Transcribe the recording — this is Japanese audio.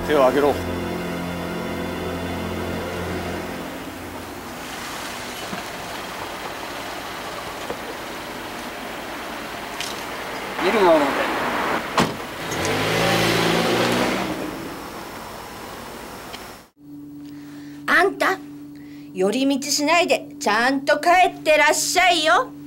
手を上げろ。見るもので。 あんた寄り道しないでちゃんと帰ってらっしゃいよ。